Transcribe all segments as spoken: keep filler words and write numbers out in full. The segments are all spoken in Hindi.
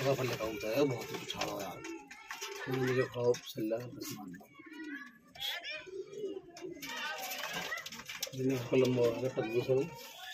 सगा फल का होता है बहुत कुछ छाड़ा यार मुझे खाओ सल्ला बस मान लो जिन्हें कलम वाला टब्बू सब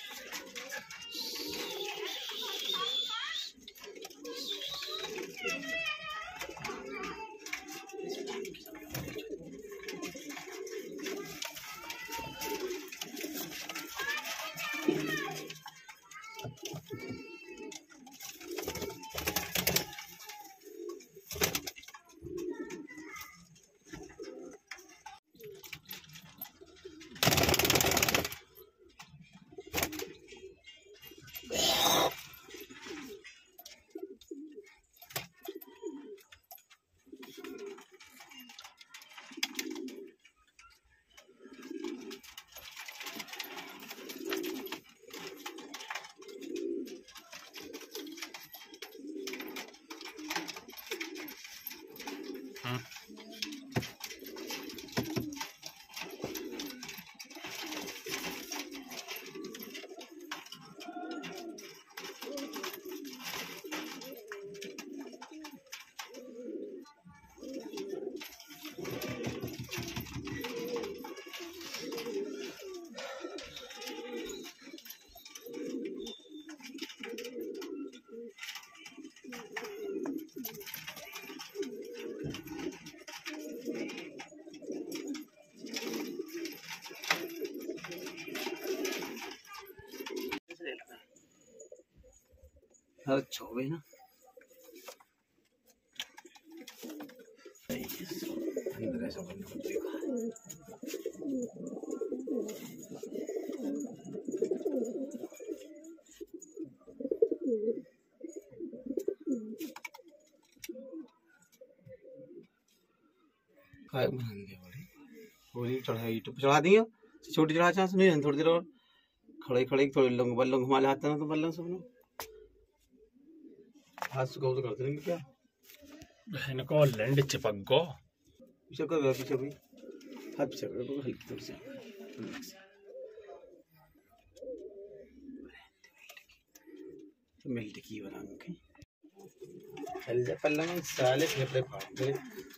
अच्छा हो गई ना अंदर ऐसा बंद कर देगा काय बनाएंगे बड़ी पूरी चढ़ाई यूट्यूब पे चढ़ा दियो छोटी चढ़ा चांस नहीं थोड़ी देर और खड़े खड़े थोड़ी लंग बल्लंग घुमा ले हाथ ना तो बल्लंग सब लोग हाथ से तो करते रहेंगे क्या बहन को लैंड चिपक गो पीछे कर गया पीछे भी हाथ पीछे कर दो हल्की थोड़ी सी तो मिल्ट की बनाऊंगी चल जा पल्ला में साले फेफड़े फाड़ दे